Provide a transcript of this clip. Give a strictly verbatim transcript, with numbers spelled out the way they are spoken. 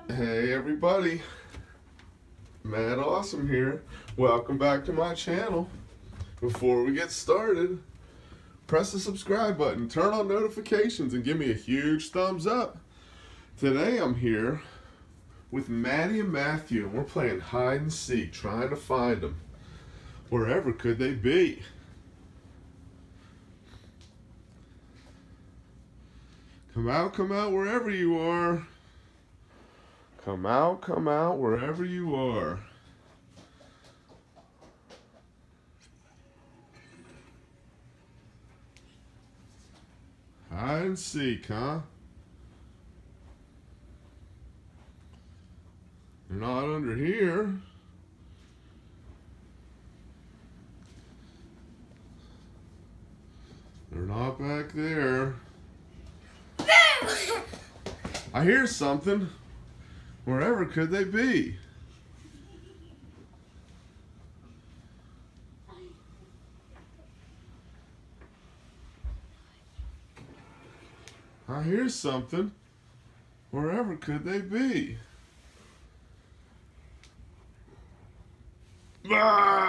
Hey everybody, Mad Awesome here. Welcome back to my channel. Before we get started, press the subscribe button, turn on notifications, and give me a huge thumbs up. Today I'm here with Maddie and Matthew, and we're playing hide and seek, trying to find them. Wherever could they be? Come out, come out, wherever you are. Come out, come out, wherever you are. Hide and seek, huh? They're not under here. They're not back there. I hear something. Wherever could they be? I hear something. Wherever could they be? Ah!